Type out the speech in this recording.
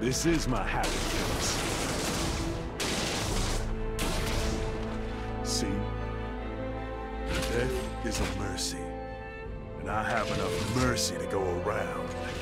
This is my happy place. See? Death is a mercy. And I have enough mercy to go around.